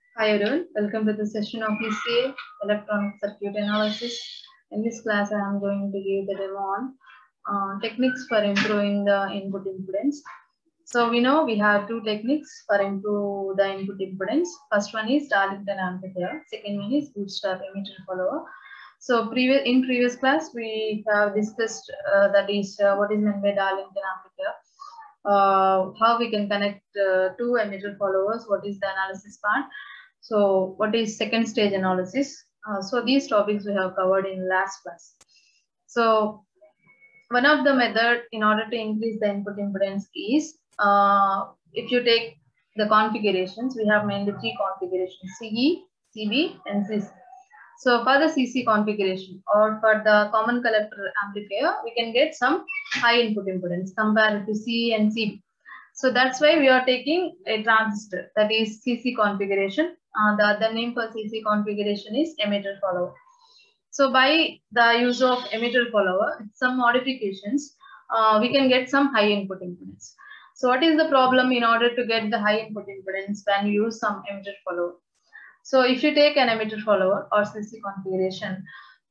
Hi everyone, welcome to the session of ECA Electronic Circuit Analysis. In this class, I am going to give the demo on techniques for improving the input impedance. So we know we have two techniques for improve the input impedance. First one is Darlington amplifier. Second one is bootstrap emitter follower. So in previous class, we have discussed that is what is meant by Darlington amplifier. How we can connect two emitter followers, what is the analysis part. So what is second stage analysis? So these topics we have covered in last class. So one of the method in order to increase the input impedance is if you take the configurations, we have mainly three configurations: CE, CB, and CC. So for the CC configuration or for the common collector amplifier, we can get some high input impedance compared to CE and CB. So that's why we are taking a transistor, that is CC configuration. The other name for CC configuration is emitter follower. So by the use of emitter follower, some modifications, we can get some high input impedance. So what is the problem in order to get the high input impedance when you use some emitter follower? So if you take an emitter follower or CC configuration,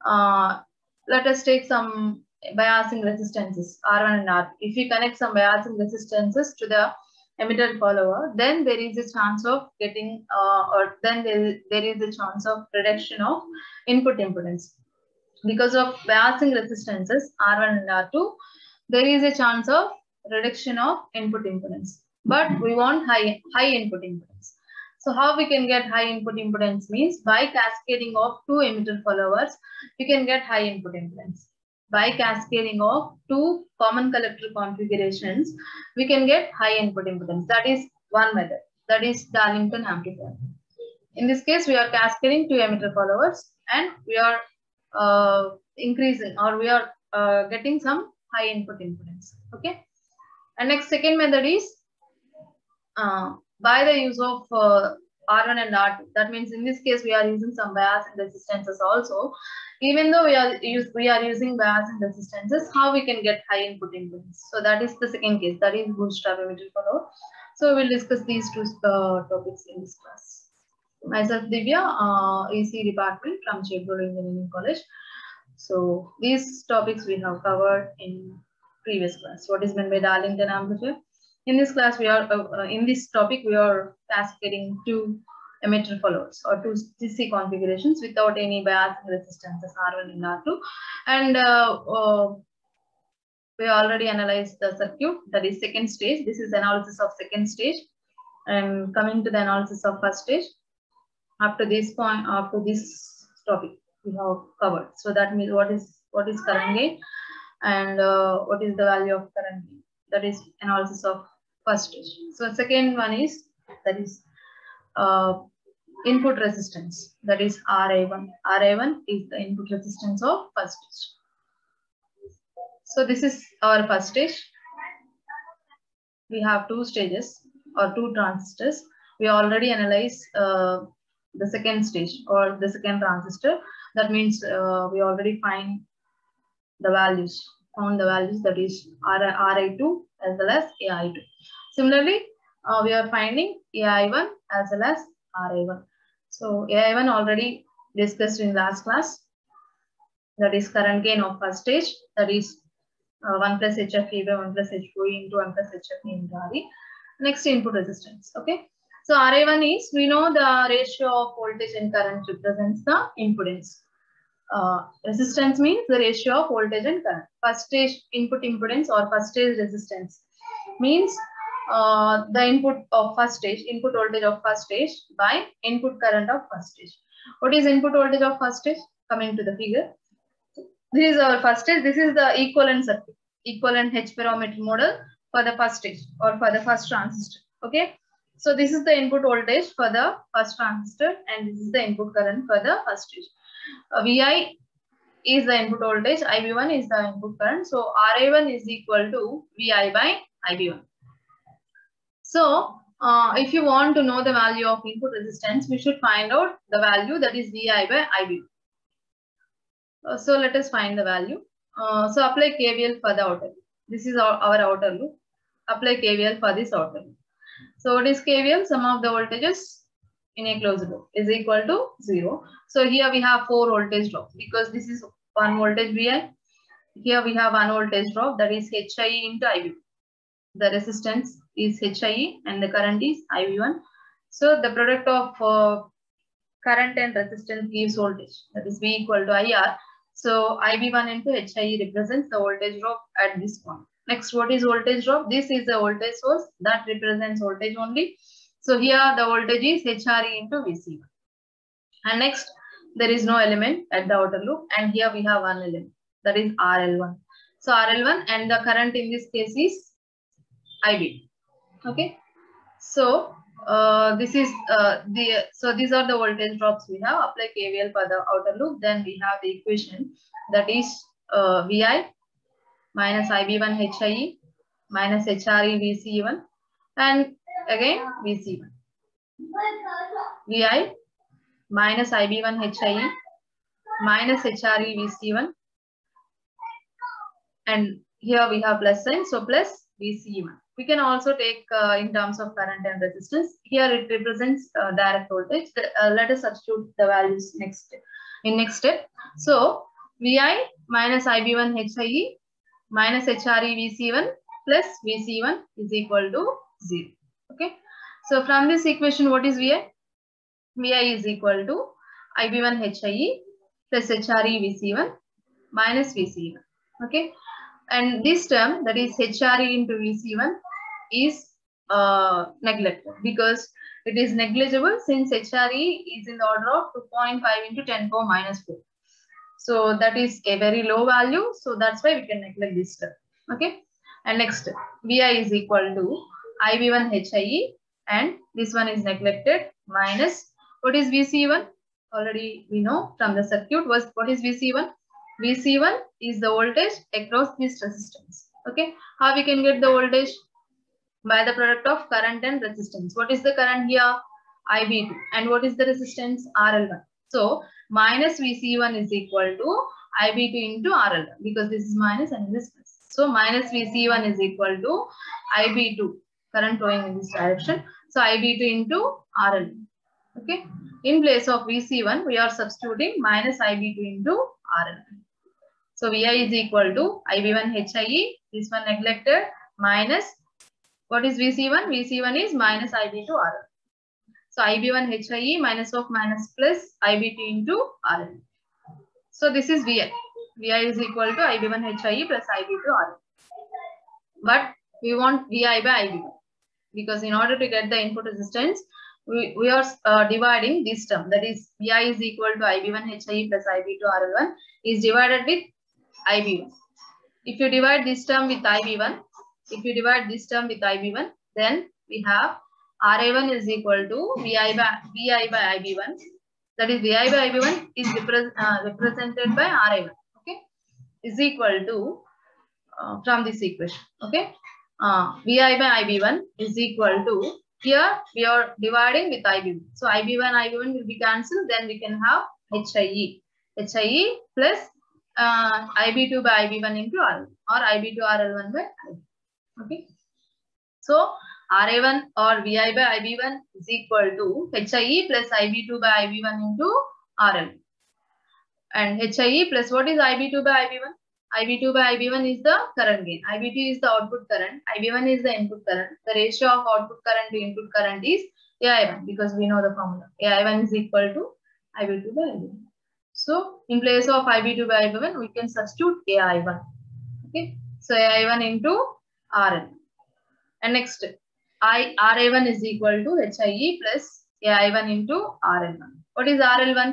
let us take some biasing resistances R1 and R2. If you connect some biasing resistances to the emitter follower, then there is a chance of getting there is a chance of reduction of input impedance. Because of biasing resistances R1 and R2, there is a chance of reduction of input impedance. But we want high input impedance. So how we can get high input impedance means by cascading of two emitter followers, we can get high input impedance. By cascading of two common collector configurations, we can get high input impedance. That is one method. That is Darlington amplifier. In this case, we are cascading two emitter followers and we are increasing or we are getting some high input impedance. Okay. And next second method is by the use of R1 and R2. That means in this case we are using some bias and resistances also. Even though we are using bias and resistances, how we can get high input impedance? So that is the second case. That is bootstrap emitter follower. So we'll discuss these two topics in this class. Myself Divya, EC department from Chevrolet Engineering College. So these topics we have covered in previous class. What is meant by Darlington amplifier? In this class, in this topic, we are cascading two emitter followers or two CC configurations without any bias resistances R1 and R2. And we already analyzed the circuit, that is second stage. This is analysis of second stage. And coming to the analysis of first stage, after this topic, we have covered. So that means what is current gain and what is the value of current gain. That is analysis of first stage. So second one is input resistance, that is RI1. RI1 is the input resistance of first stage. So this is our first stage. We have two stages or two transistors. We already analyzed the second stage or the second transistor. That means we already found the values, that is RI2 as well as AI2. Similarly, we are finding AI1 as well as RI1. So AI1 already discussed in last class. That is current gain of first stage. That is 1 plus HFE by 1 plus HOE into 1 plus HFE into RE. Next, input resistance. Okay. So RI1 is, we know the ratio of voltage and current represents the impedance. Resistance means the ratio of voltage and current. First stage input impedance or first stage resistance means the input voltage of first stage by input current of first stage. What is input voltage of first stage? Coming to the figure. This is our first stage. This is the equivalent circuit, equivalent H parameter model for the first stage or for the first transistor. Okay. So this is the input voltage for the first transistor and this is the input current for the first stage. Vi is the input voltage, Ib1 is the input current. So Ri1 is equal to Vi by Ib1. So if you want to know the value of input resistance, we should find out the value, that is Vi by Ib1. So let us find the value. So apply KVL for the outer loop. This is our outer loop. Apply KVL for this outer loop. So what is KVL? Sum of the voltages in a closed loop is equal to 0. So here we have 4 voltage drops because this is 1 voltage Vi. Here we have 1 voltage drop, that is HIE into IV. The resistance is HIE and the current is IV1. So the product of current and resistance gives voltage, that is V equal to IR. So IV1 into HIE represents the voltage drop at this point. Next, what is voltage drop? This is the voltage source that represents voltage only. So here the voltage is HRE into VC1. And next, there is no element at the outer loop, and here we have one element, that is RL1. So RL1 and the current in this case is IB. Okay. So this is so these are the voltage drops we have. Apply KVL for the outer loop. Then we have the equation, that is VI minus IB1 HIE minus HRE VC1, and again VC1. VI minus IB1 HIE minus HRE VC1, and here we have plus sign, so plus VC1. We can also take in terms of current and resistance. Here it represents direct voltage. Let us substitute the values next step. So VI minus IB1 HIE minus HRE VC1 plus VC1 is equal to 0. Okay. So from this equation, what is VI? VI is equal to IB1 HIE plus HRE VC1 minus VC1. Okay. And this term, that is HRE into VC1, is neglected because it is negligible since HRE is in the order of 2.5 into 10 power minus 4. So that is a very low value. So that's why we can neglect this term. Okay. And next, VI is equal to IB1 HIE, and this one is neglected, minus, what is VC1? Already we know from the circuit what is VC1? VC1 is the voltage across this resistance. Okay. How we can get the voltage? By the product of current and resistance. What is the current here? IB2. And what is the resistance? RL1. So minus VC1 is equal to IB2 into RL1, because this is minus and this is plus. So minus VC1 is equal to IB2, current flowing in this direction. So IB2 into RL1. Okay. In place of VC1, we are substituting minus IB2 into RL1. So VI is equal to IB1 HIE, this one neglected, minus, what is VC1? VC1 is minus IB2 RL. So IB1 HIE minus of minus plus IB2 into RL. So this is VI. VI is equal to IB1 HIE plus IB2 RL. But we want VI by IB1, because in order to get the input resistance, we are dividing this term, that is VI is equal to IB1 HIE plus IB2 RL1 is divided with IB1. If you divide this term with IB1, then we have RA1 is equal to VI by IB1. That is VI by IB1 is represented by RA1. Okay, is equal to from this equation. Okay, VI by IB1 is equal to, here we are dividing with IB1. So IB1 will be cancelled. Then we can have HIE plus IB2 by IB1 into RL, or IB2 RL1 by IB. Okay. So RA1 or VI by IB1 is equal to HIE plus IB2 by IB1 into RL. And HIE plus what is IB2 by IB1? IB2 by IB1 is the current gain. IB2 is the output current. IB1 is the input current. The ratio of output current to input current is AI1, because we know the formula. AI1 is equal to IB2 by IB1. So in place of IB2 by IB1, we can substitute AI1. Okay. So AI1 into RL. And next, RA1 is equal to HIE plus AI1 into RL1. What is RL1?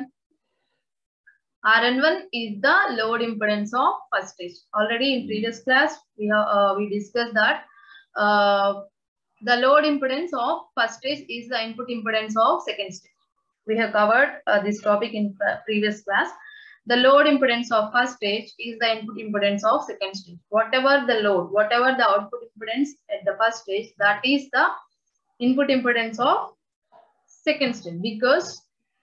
RL1 is the load impedance of first stage. Already in previous class, we discussed that the load impedance of first stage is the input impedance of second stage. We have covered this topic in previous class. The load impedance of first stage is the input impedance of second stage. Whatever the load, whatever the output impedance at the first stage, that is the input impedance of second stage, because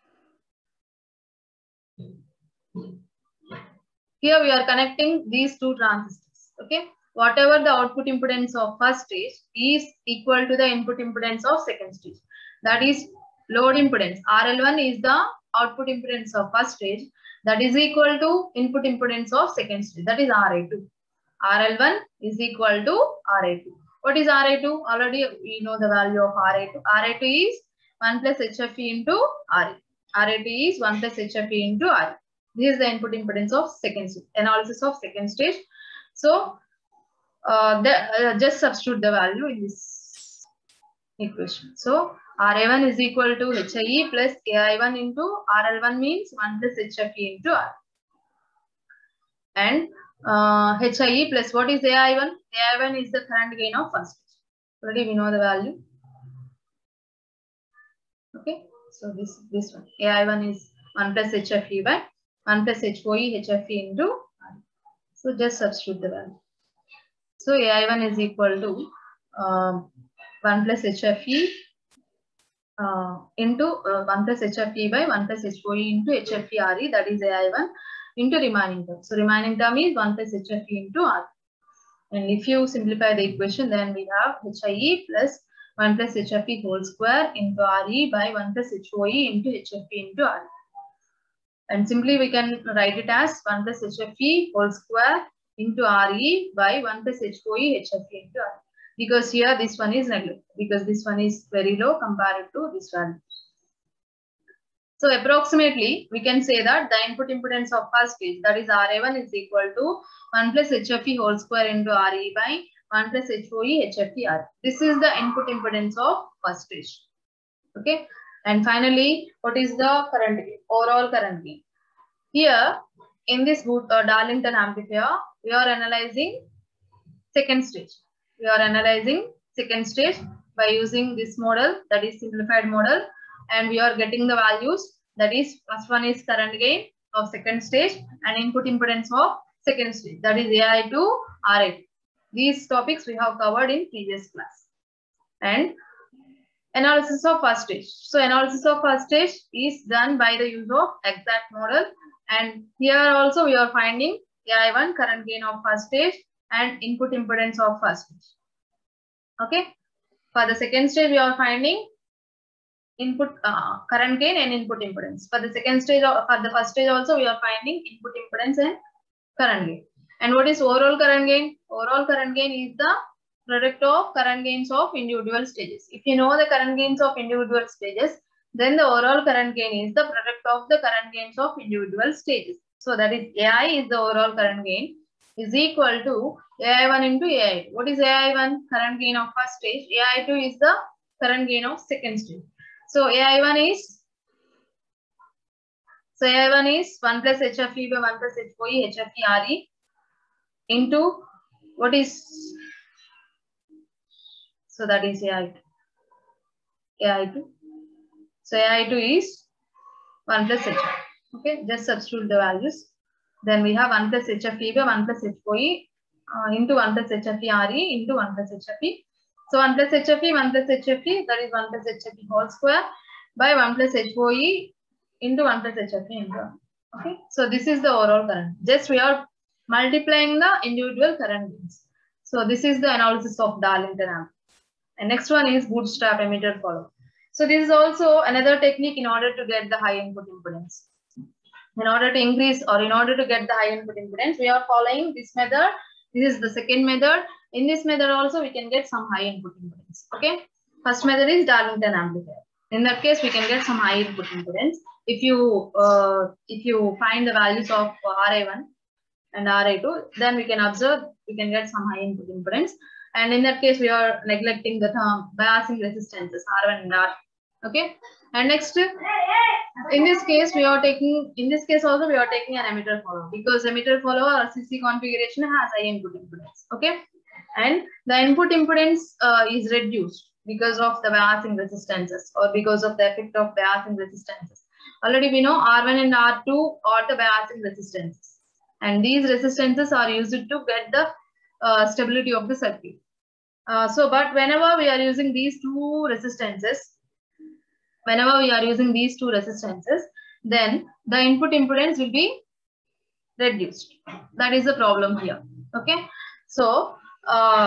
here we are connecting these two transistors. Okay, whatever the output impedance of first stage is equal to the input impedance of second stage. That is load impedance. RL1 is the output impedance of first stage. That is equal to input impedance of second stage. That is RA2. RL1 is equal to RA2. What is RA2? Already we know the value of RA2. RA2 is 1 plus HFE into RE. RA2 is 1 plus HFE into RE. This is the input impedance of second stage. Analysis of second stage. So just substitute the value in this equation. So RA1 is equal to HIE plus AI1 into RL1 means 1 plus HFE into R. And HIE plus what is AI1? AI1 is the current gain of first stage. Already we know the value. Okay, so this one AI1 is 1 plus HFE by 1 plus HOE HFE into R. So just substitute the value. So AI1 is equal to 1 plus HFE into 1 plus HFE by 1 plus HOE into HFE RE, that is AI1 into remaining term. So remaining term is 1 plus HFE into R. And if you simplify the equation, then we have HIE plus 1 plus HFE whole square into RE by 1 plus HOE into HFE into RE. And simply we can write it as 1 plus HFE whole square into RE by 1 plus HOE HFE into RE. Because here this one is neglected, because this one is very low compared to this value. So approximately we can say that the input impedance of first stage, that is RA1, is equal to 1 plus HFE whole square into RE by 1 plus HOE HFE RE. This is the input impedance of first stage. Okay. And finally, what is the current gain? Overall current gain. Here in this Darlington amplifier, we are analyzing second stage. We are analyzing second stage by using this model, that is simplified model, and we are getting the values. That is, first one is current gain of second stage and input impedance of second stage, that is AI2, RA2. These topics we have covered in previous class. And analysis of first stage. So analysis of first stage is done by the use of exact model, and here also we are finding AI1, current gain of first stage, and input impedance of first stage. Okay. For the second stage, we are finding input current gain and input impedance. For the second stage, or for the first stage also, we are finding input impedance and current gain. And what is overall current gain? Overall current gain is the product of current gains of individual stages. If you know the current gains of individual stages, then the overall current gain is the product of the current gains of individual stages. So that is AI is the overall current gain, is equal to AI1 into AI2. What is AI1? Current gain of first stage. AI2 is the current gain of second stage. So AI1 is 1 plus HFE by 1 plus HOE HFE RE into what is, so that is AI2. So AI2 is 1 plus HFE. Okay, just substitute the values. Then we have 1 plus HFE by 1 plus HOE into 1 plus HFE RE into 1 plus HFE. So 1 plus HFE, 1 plus HFE, that is 1 plus HFE whole square by 1 plus HOE into 1 plus HFE into RE. Okay, so this is the overall current. Just we are multiplying the individual current gains. So this is the analysis of Darlington amp. And next one is bootstrap emitter follow. So this is also another technique in order to get the high input impedance. In order to increase or in order to get the high input impedance, we are following this method. This is the second method. In this method also, we can get some high input impedance. Okay. First method is Darlington amplifier. In that case, we can get some high input impedance. If you find the values of RA1 and RA2, then we can observe we can get some high input impedance. And in that case, we are neglecting the term biasing resistances R1 and R. Okay. And next, in this case also we are taking an emitter follower, because emitter follower RCC configuration has high input impedance. Okay. And the input impedance is reduced because of the biasing resistances or because of the effect of biasing resistances. Already we know R1 and R2 are the biasing resistances. And these resistances are used to get the stability of the circuit. But whenever we are using these two resistances, then the input impedance will be reduced. That is the problem here. Okay. So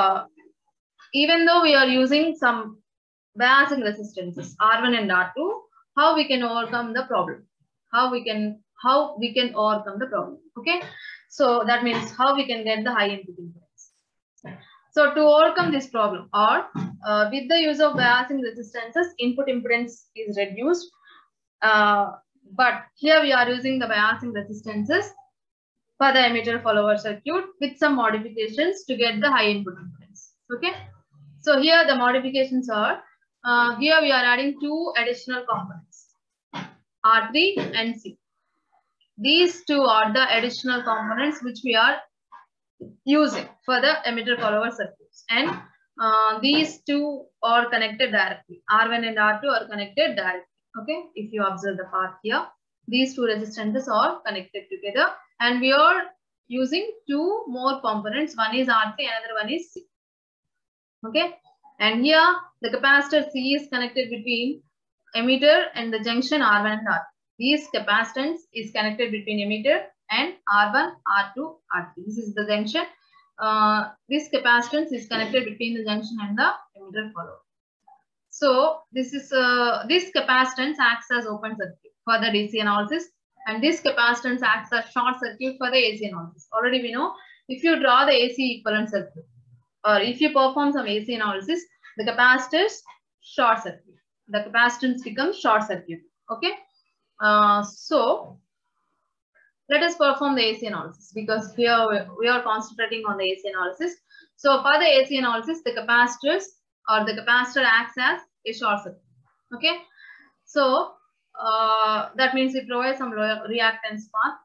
even though we are using some biasing resistances R1 and R2, how we can overcome the problem. How we can overcome the problem. Okay. So that means how we can get the high input impedance. So to overcome this problem, or with the use of biasing resistances, input impedance is reduced. But here we are using the biasing resistances for the emitter follower circuit with some modifications to get the high input impedance. Okay. So here the modifications are, here we are adding two additional components, R3 and C. These two are the additional components which we are using for the emitter follower circuits, and these two are connected directly. R1 and R2 are connected directly. Okay, if you observe the part here, these two resistances are connected together, and we are using two more components. One is R3, another one is C. Okay, and here the capacitor C is connected between emitter and the junction R1 and R2. These capacitance is connected between emitter and R1, R2, R3. This is the junction. This capacitance is connected between the junction and the emitter follower. So this is this capacitance acts as open circuit for the DC analysis, and this capacitance acts as short circuit for the AC analysis. Already we know, if you draw the AC equivalent circuit, or if you perform some AC analysis, the capacitors short circuit. The capacitance becomes short circuit. Okay. So let us perform the AC analysis, because here we are concentrating on the AC analysis. So for the AC analysis, the capacitors or the capacitor acts as a short circuit. Okay. So that means it provides some lower reactance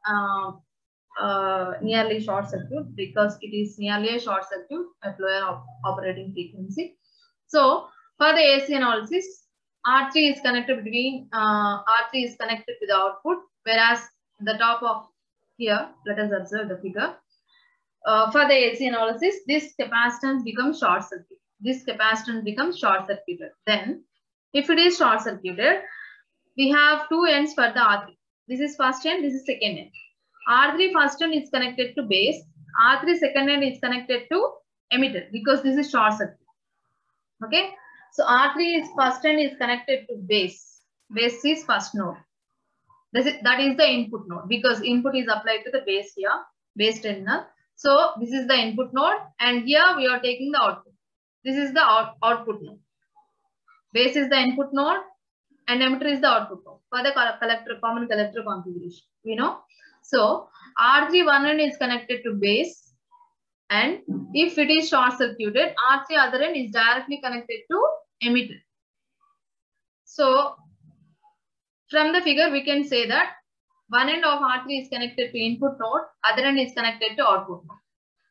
path, nearly short circuit, because it is nearly a short circuit at lower operating frequency. So for the AC analysis, R3 is connected between R3 is connected to the output, whereas the top of here, let us observe the figure. For the AC analysis, this capacitance becomes short circuit. This capacitance becomes short circuited. Then, if it is short circuited, we have two ends for the R3. This is first end, this is second end. R3 first end is connected to base. R3 second end is connected to emitter, because this is short circuit. Okay. So R3 is first end is connected to base. Base is first node. That is the input node, because input is applied to the base here, base terminal. So this is the input node, and here we are taking the output. This is the output node. Base is the input node, and emitter is the output node for the common collector configuration. We know. So R3 one end is connected to base, and if it is short circuited, R3 other end is directly connected to emitter. So from the figure, we can say that one end of R3 is connected to input node, other end is connected to output node.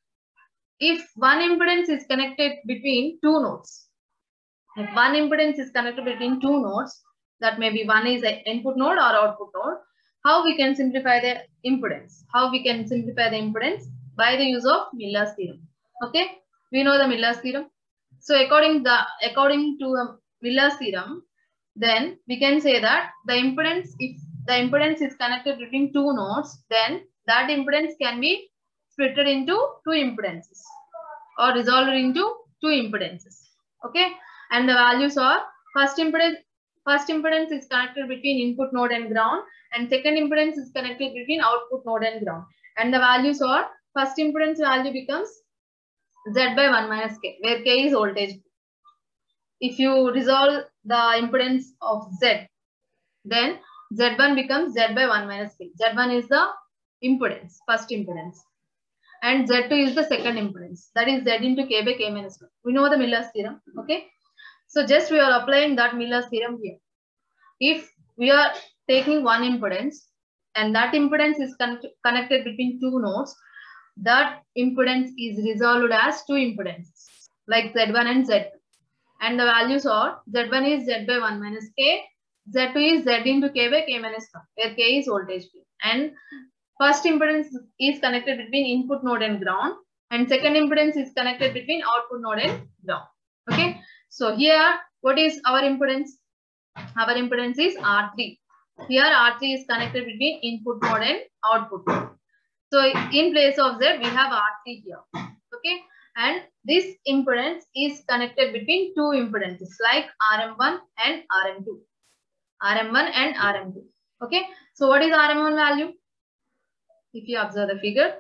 If one impedance is connected between two nodes, if one impedance is connected between two nodes, that may be one is an input node or output node, how we can simplify the impedance? How we can simplify the impedance? By the use of Miller's theorem. Okay, we know the Miller's theorem. So according to Miller's theorem, then we can say that the impedance, if the impedance is connected between two nodes, then that impedance can be split into two impedances or resolved into two impedances. Okay, and the values are first impedance is connected between input node and ground, and second impedance is connected between output node and ground. And the values are, first impedance value becomes Z by 1 minus K, where K is voltage. If you resolve the impedance of Z, then Z1 becomes Z by 1 minus K. Z1 is the impedance, first impedance. And Z2 is the second impedance. That is Z into K by K minus 1. We know the Miller's theorem. Okay. So just we are applying that Miller's theorem here. If we are taking one impedance, and that impedance is connected between two nodes, that impedance is resolved as two impedances, like Z1 and Z2. And the values are, Z1 is Z by 1 minus K, Z2 is Z into K by K minus 1, where K is voltage. And first impedance is connected between input node and ground, and second impedance is connected between output node and ground. Okay. So here, what is our impedance? Our impedance is R3. Here R3 is connected between input node and output node. So in place of Z, we have R3 here. Okay. And this impedance is connected between two impedances like RM1 and RM2. RM1 and RM2. Okay. So what is RM1 value? If you observe the figure,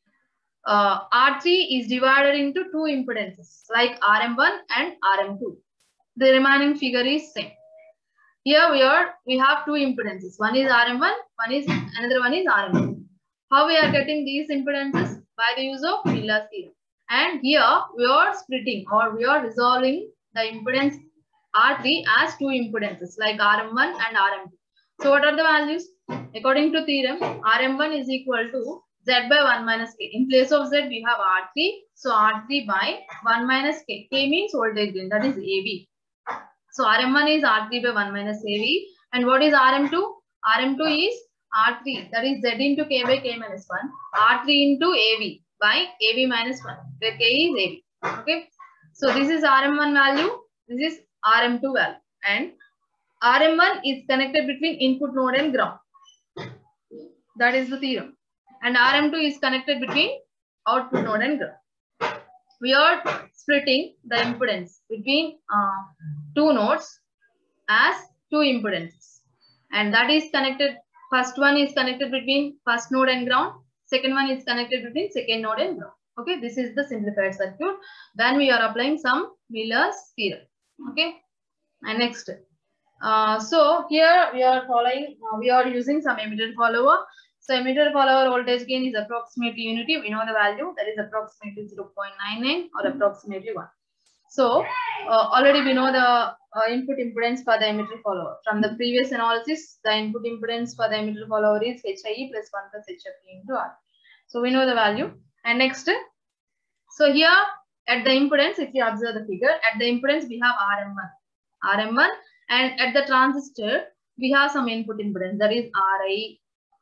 R3 is divided into two impedances like RM1 and RM2. The remaining figure is same. Here we have two impedances. One is RM1, another one is RM2. How we are getting these impedances? By the use of Miller's theorem. And here we are splitting or we are resolving the impedance R3 as two impedances like RM1 and RM2. So what are the values? According to theorem, RM1 is equal to Z by 1 minus K. In place of Z, we have R3. So R3 by 1 minus K. K means voltage gain, that is AV. So RM1 is R3 by 1 minus AV. And what is RM2? RM2 is R3, that is Z into K by K minus 1. R3 into AV by AV minus 1, where K is AV. Okay. So this is RM1 value. This is RM2 value. And RM1 is connected between input node and ground. That is the theorem. And RM2 is connected between output node and ground. We are splitting the impedance between two nodes as two impedances. And that is connected, first one is connected between first node and ground. Second one is connected between second node and ground. Okay, this is the simplified circuit. Then we are applying some Miller's theorem. Okay, and next. So here we are following, we are using some emitter follower. So emitter follower voltage gain is approximately unity. We know the value, that is approximately 0.99 or approximately 1. So already we know the input impedance for the emitter follower. From the previous analysis, the input impedance for the emitter follower is HIE plus 1 plus HFE into R. So we know the value. And next, so here at the impedance, if you observe the figure, at the impedance we have RM1, and at the transistor we have some input impedance, that is RI.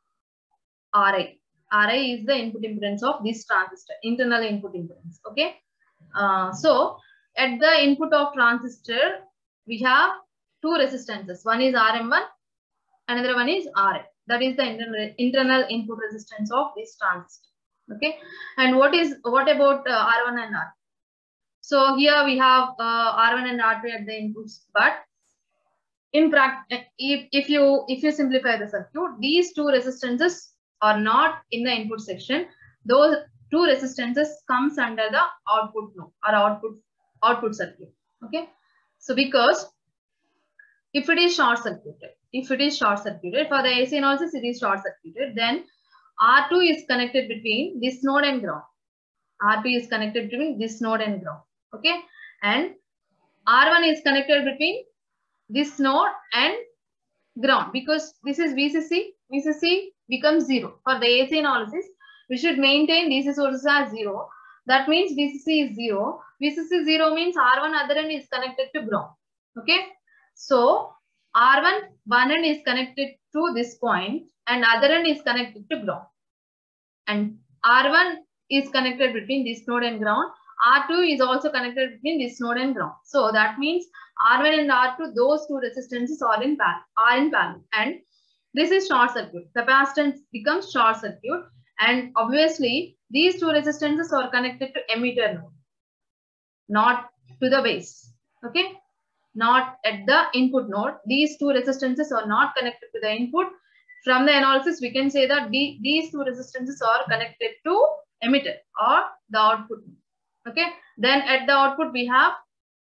RI is the input impedance of this transistor, internal input impedance. Okay. So at the input of transistor, we have two resistances. One is RM1, another one is RI. That is the internal input resistance of this transistor. Okay. And what about R1 and R? So here we have R1 and R2 at the inputs, but in practice, if you simplify the circuit, these two resistances are not in the input section. Those two resistances comes under the output node or output circuit. Okay. So because if it is short circuited, for the AC analysis it is short circuited, then R2 is connected between this node and ground. R2 is connected between this node and ground. Okay. And R1 is connected between this node and ground, because this is VCC. VCC becomes 0. For the AC analysis, we should maintain DC sources as 0. That means VCC is 0. VCC 0 means R1 other end is connected to ground. Okay. So R1 one end is connected to this point and other end is connected to ground. And R1 is connected between this node and ground. R2 is also connected between this node and ground. So that means R1 and R2, those two resistances are in parallel. And this is short circuit. Capacitance becomes short circuit. And obviously, these two resistances are connected to emitter node, not to the base. Okay. Not at the input node. These two resistances are not connected to the input. From the analysis, we can say that these two resistances are connected to emitter or the output node. Okay. Then at the output, we have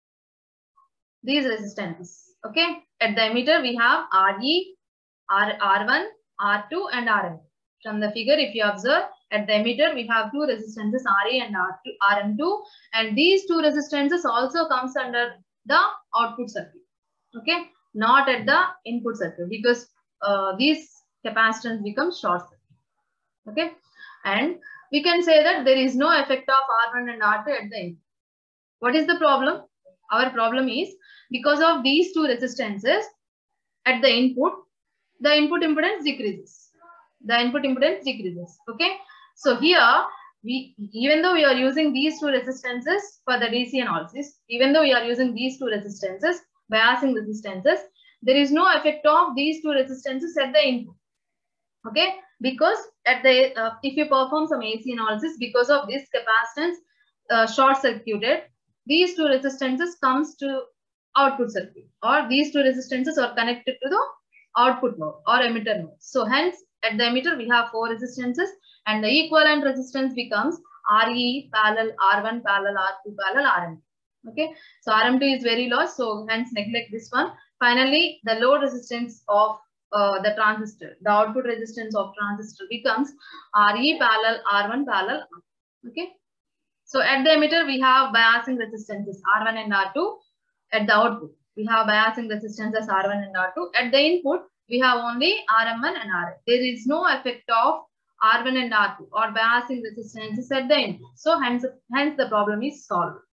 these resistances. Okay. At the emitter, we have RE, R1, R2 and RM. From the figure, if you observe, at the emitter, we have two resistances, RE and RM2. And these two resistances also comes under the output circuit. Okay. Not at the input circuit, because these capacitance becomes short circuit. Okay. And we can say that there is no effect of R1 and R2 at the input. What is the problem? Our problem is because of these two resistances at the input impedance decreases. The input impedance decreases. Okay. So here, even though we are using these two resistances for the DC analysis, biasing resistances, there is no effect of these two resistances at the input. Okay. Because at the if you perform some AC analysis, because of this capacitance short circuited, these two resistances comes to output circuit, or these two resistances are connected to the output node or emitter node. So hence at the emitter we have 4 resistances and the equivalent resistance becomes RE parallel R1 parallel R2 parallel RM2. Okay, so RM2 is very low, so hence neglect this one. Finally, the load resistance of the transistor, the output resistance of transistor becomes RE parallel R1 parallel R2. Okay, so at the emitter we have biasing resistances R1 and R2. At the output we have biasing resistances R1 and R2. At the input we have only RM1 and RM. There is no effect of R1 and R2 or biasing resistances at the input. So hence the problem is solved.